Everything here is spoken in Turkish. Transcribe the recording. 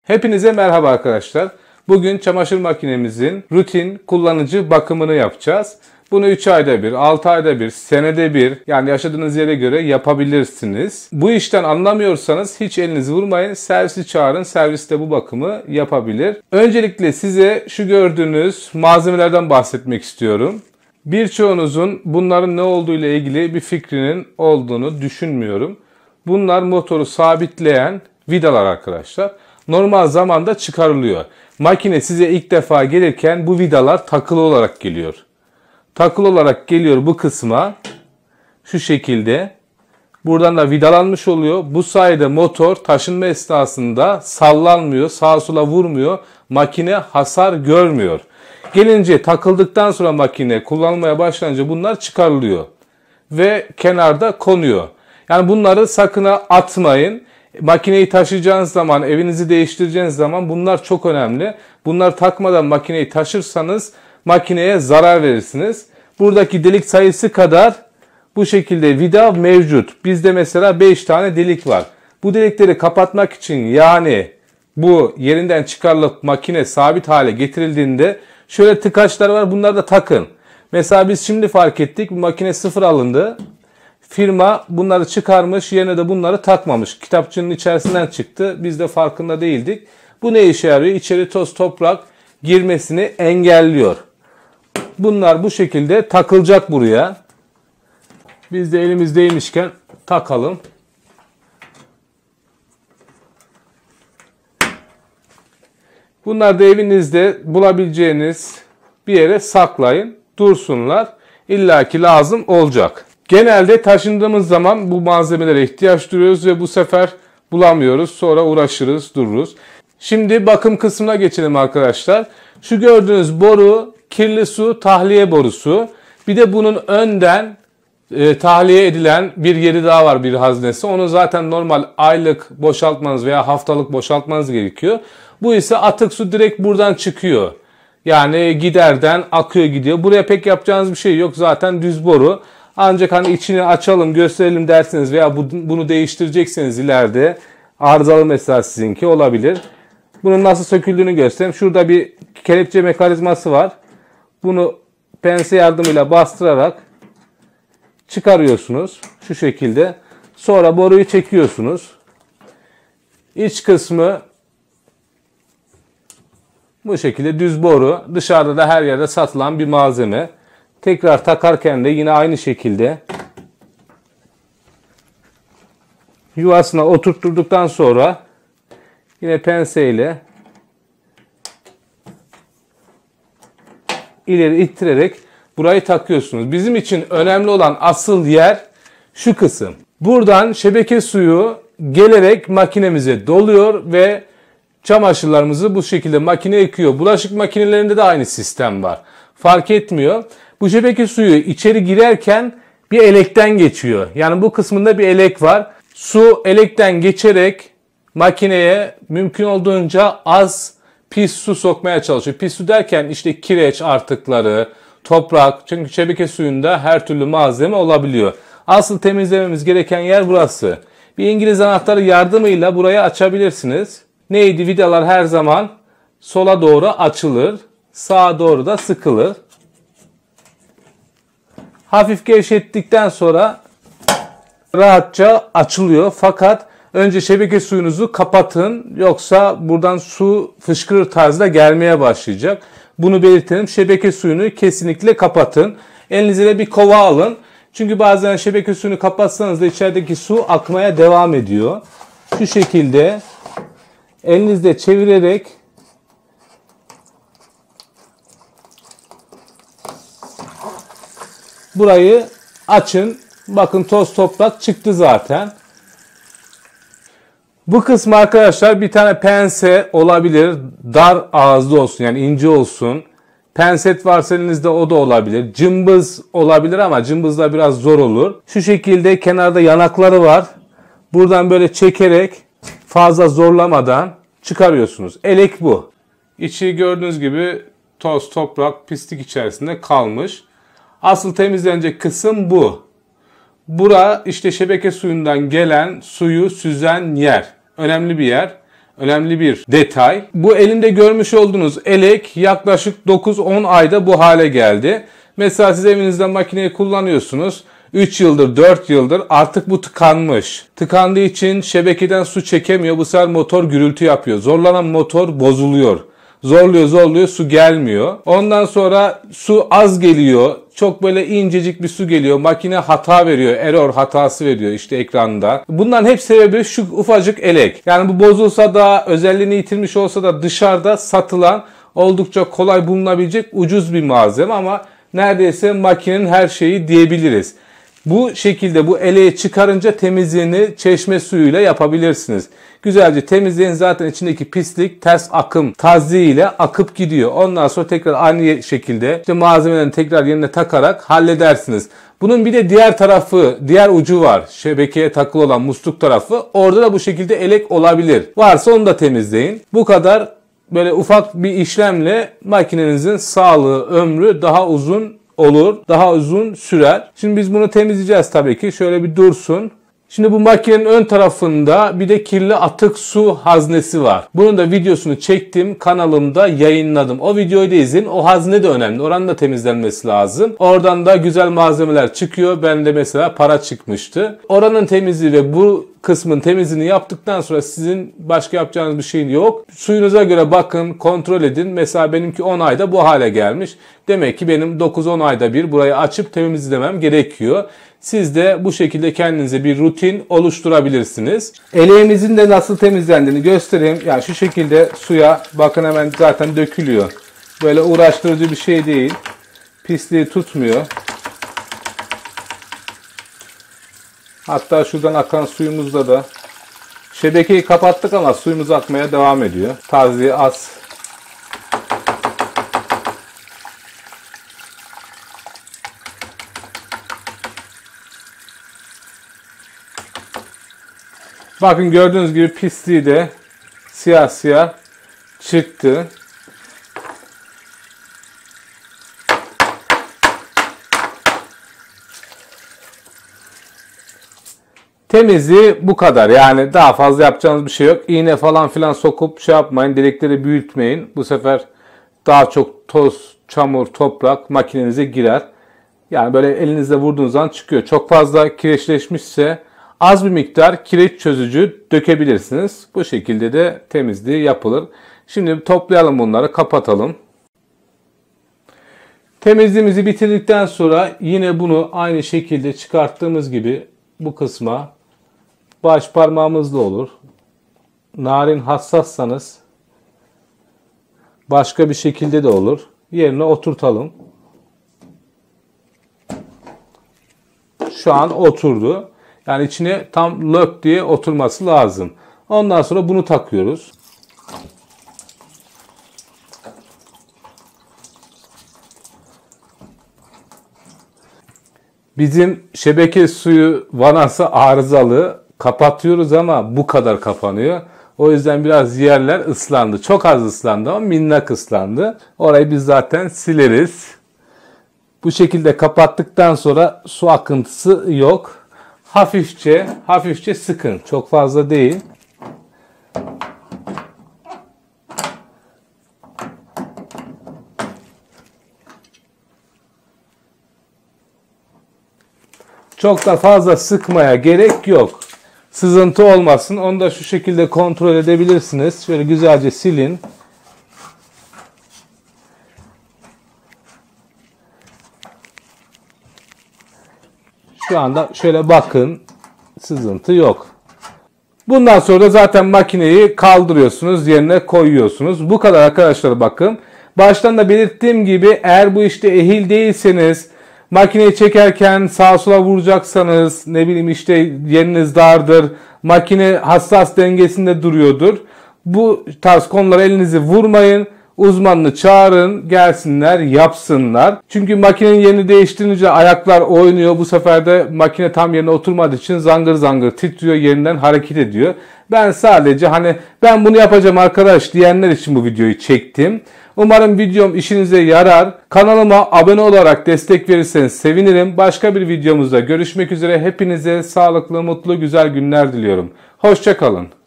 Hepinize merhaba arkadaşlar. Bugün çamaşır makinemizin rutin kullanıcı bakımını yapacağız. Bunu 3 ayda bir, 6 ayda bir, senede bir, yani yaşadığınız yere göre yapabilirsiniz. Bu işten anlamıyorsanız hiç elinizi vurmayın. Servisi çağırın. Servis de bu bakımı yapabilir. Öncelikle size şu gördüğünüz malzemelerden bahsetmek istiyorum. Birçoğunuzun bunların ne olduğu ile ilgili bir fikrinin olduğunu düşünmüyorum. Bunlar motoru sabitleyen vidalar arkadaşlar. Normal zamanda çıkarılıyor. Makine size ilk defa gelirken bu vidalar takılı olarak geliyor. Takılı olarak geliyor bu kısma. Şu şekilde. Buradan da vidalanmış oluyor. Bu sayede motor taşınma esnasında sallanmıyor, sağa sola vurmuyor. Makine hasar görmüyor. Gelince takıldıktan sonra makine kullanılmaya başlanınca bunlar çıkarılıyor. Ve kenarda konuyor. Yani bunları sakın atmayın. Makineyi taşıyacağınız zaman, evinizi değiştireceğiniz zaman bunlar çok önemli. Bunları takmadan makineyi taşırsanız makineye zarar verirsiniz. Buradaki delik sayısı kadar bu şekilde vida mevcut. Bizde mesela 5 tane delik var. Bu delikleri kapatmak için, yani bu yerinden çıkarılıp makine sabit hale getirildiğinde şöyle tıkaçlar var, bunları da takın. Mesela biz şimdi fark ettik, bu makine sıfır alındı. Firma bunları çıkarmış, yerine de bunları takmamış. Kitapçının içerisinden çıktı. Biz de farkında değildik. Bu ne işe yarıyor? İçeri toz toprak girmesini engelliyor. Bunlar bu şekilde takılacak buraya. Biz de elimizdeymişken takalım. Bunlar da evinizde bulabileceğiniz bir yere saklayın. Dursunlar. İlla ki lazım olacak. Genelde taşındığımız zaman bu malzemelere ihtiyaç duyuyoruz ve bu sefer bulamıyoruz. Sonra uğraşırız, dururuz. Şimdi bakım kısmına geçelim arkadaşlar. Şu gördüğünüz boru kirli su tahliye borusu. Bir de bunun önden tahliye edilen bir yeri daha var, bir haznesi. Onu zaten normal aylık boşaltmanız veya haftalık boşaltmanız gerekiyor. Bu ise atık su direkt buradan çıkıyor. Yani giderden akıyor gidiyor. Buraya pek yapacağınız bir şey yok. Zaten düz boru. Ancak hani içini açalım, gösterelim derseniz veya bunu değiştirecekseniz ileride arızalı mesela sizinki olabilir. Bunun nasıl söküldüğünü göstereyim. Şurada bir kelepçe mekanizması var. Bunu pense yardımıyla bastırarak çıkarıyorsunuz. Şu şekilde. Sonra boruyu çekiyorsunuz. İç kısmı bu şekilde düz boru. Dışarıda da her yerde satılan bir malzeme. Tekrar takarken de yine aynı şekilde yuvasına oturtturduktan sonra yine penseyle ileri ittirerek burayı takıyorsunuz. Bizim için önemli olan asıl yer şu kısım. Buradan şebeke suyu gelerek makinemize doluyor ve çamaşırlarımızı bu şekilde makine yıkıyor. Bulaşık makinelerinde de aynı sistem var. Fark etmiyor. Bu şebeke suyu içeri girerken bir elekten geçiyor. Yani bu kısmında bir elek var. Su elekten geçerek makineye mümkün olduğunca az pis su sokmaya çalışıyor. Pis su derken işte kireç artıkları, toprak. Çünkü şebeke suyunda her türlü malzeme olabiliyor. Asıl temizlememiz gereken yer burası. Bir İngiliz anahtarı yardımıyla burayı açabilirsiniz. Neydi? Vidalar her zaman sola doğru açılır. Sağa doğru da sıkılır. Hafif gevşettikten sonra rahatça açılıyor. Fakat önce şebeke suyunuzu kapatın. Yoksa buradan su fışkırır tarzda gelmeye başlayacak. Bunu belirtelim. Şebeke suyunu kesinlikle kapatın. Elinize de bir kova alın. Çünkü bazen şebeke suyunu kapatsanız da içerideki su akmaya devam ediyor. Şu şekilde elinizle çevirerek burayı açın. Bakın toz toprak çıktı zaten. Bu kısmı arkadaşlar bir tane pense olabilir. Dar ağızlı olsun, yani ince olsun. Penset varsa elinizde o da olabilir. Cımbız olabilir ama cımbızla biraz zor olur. Şu şekilde kenarda yanakları var. Buradan böyle çekerek fazla zorlamadan çıkarıyorsunuz. Elek bu. İçi gördüğünüz gibi toz, toprak, pislik içerisinde kalmış. Asıl temizlenecek kısım bu. Bura işte şebeke suyundan gelen suyu süzen yer. Önemli bir yer. önemli bir detay. Bu elimde görmüş olduğunuz elek yaklaşık 9-10 ayda bu hale geldi. Mesela siz evinizde makineyi kullanıyorsunuz. 3 yıldır, 4 yıldır artık bu tıkanmış. Tıkandığı için şebekeden su çekemiyor. Bu sefer motor gürültü yapıyor. Zorlanan motor bozuluyor. Zorluyor, su gelmiyor. Ondan sonra su az geliyor. Çok böyle incecik bir su geliyor. Makine hata veriyor. Error hatası veriyor işte ekranda. Bunların hep sebebi şu ufacık elek. Yani bu bozulsa da, özelliğini yitirmiş olsa da dışarıda satılan, oldukça kolay bulunabilecek ucuz bir malzeme ama neredeyse makinenin her şeyi diyebiliriz. Bu şekilde bu eleği çıkarınca temizliğini çeşme suyuyla yapabilirsiniz. Güzelce temizleyin, zaten içindeki pislik ters akım taziye ile akıp gidiyor. Ondan sonra tekrar aynı şekilde işte malzemelerini tekrar yerine takarak halledersiniz. Bunun bir de diğer tarafı, diğer ucu var. Şebekeye takılı olan musluk tarafı. Orada da bu şekilde elek olabilir. Varsa onu da temizleyin. Bu kadar böyle ufak bir işlemle makinenizin sağlığı, ömrü daha uzun olur. Daha uzun sürer. Şimdi biz bunu temizleyeceğiz tabii ki. Şöyle bir dursun. Şimdi bu makinenin ön tarafında bir de kirli atık su haznesi var. Bunun da videosunu çektim, kanalımda yayınladım. O videoyu da izleyin. O hazne de önemli. Oranın da temizlenmesi lazım. Oradan da güzel malzemeler çıkıyor. Bende mesela para çıkmıştı. Oranın temizliği ve bu kısmın temizliğini yaptıktan sonra sizin başka yapacağınız bir şeyin yok. Suyunuza göre bakın, kontrol edin. Mesela benimki 10 ayda bu hale gelmiş. Demek ki benim 9-10 ayda bir burayı açıp temizlemem gerekiyor. Siz de bu şekilde kendinize bir rutin oluşturabilirsiniz. Eleğimizin de nasıl temizlendiğini göstereyim. Yani şu şekilde suya bakın, hemen zaten dökülüyor. Böyle uğraştırıcı bir şey değil. Pisliği tutmuyor. Hatta şuradan akan suyumuzda da şebekeyi kapattık ama suyumuz akmaya devam ediyor. Taziye az. Bakın gördüğünüz gibi pisliği de siyah siyah çıktı. Temizliği bu kadar. Yani daha fazla yapacağınız bir şey yok. İğne falan filan sokup şey yapmayın. Delikleri büyütmeyin. Bu sefer daha çok toz, çamur, toprak makinenize girer. Yani böyle elinizle vurduğunuz zaman çıkıyor. Çok fazla kireçleşmişse az bir miktar kireç çözücü dökebilirsiniz. Bu şekilde de temizliği yapılır. Şimdi toplayalım bunları, kapatalım. Temizliğimizi bitirdikten sonra yine bunu aynı şekilde çıkarttığımız gibi bu kısma baş parmağımızla olur. Narin, hassassanız başka bir şekilde de olur. Yerine oturtalım. Şu an oturdu. Yani içine tam lök diye oturması lazım. Ondan sonra bunu takıyoruz. Bizim şebeke suyu vanası arızalı. Kapatıyoruz ama bu kadar kapanıyor. O yüzden biraz yerler ıslandı. Çok az ıslandı ama minnak ıslandı. Orayı biz zaten sileriz. Bu şekilde kapattıktan sonra su akıntısı yok. Hafifçe sıkın. Çok fazla değil. Çok da fazla sıkmaya gerek yok. Sızıntı olmasın. Onu da şu şekilde kontrol edebilirsiniz. Şöyle güzelce silin. Şu anda şöyle bakın. Sızıntı yok. Bundan sonra da zaten makineyi kaldırıyorsunuz, yerine koyuyorsunuz. Bu kadar arkadaşlar, bakın. Baştan da belirttiğim gibi eğer bu işte ehil değilseniz, makineyi çekerken sağa sola vuracaksanız, ne bileyim işte yeriniz dardır, makine hassas dengesinde duruyordur. Bu tarz konulara elinizi vurmayın. Uzmanını çağırın, gelsinler, yapsınlar. Çünkü makinenin yerini değiştirince ayaklar oynuyor. Bu sefer de makine tam yerine oturmadığı için zangır zangır titriyor, yerinden hareket ediyor. Ben sadece ben bunu yapacağım arkadaş diyenler için bu videoyu çektim. Umarım videom işinize yarar. Kanalıma abone olarak destek verirseniz sevinirim. Başka bir videomuzda görüşmek üzere. Hepinize sağlıklı, mutlu, güzel günler diliyorum. Hoşça kalın.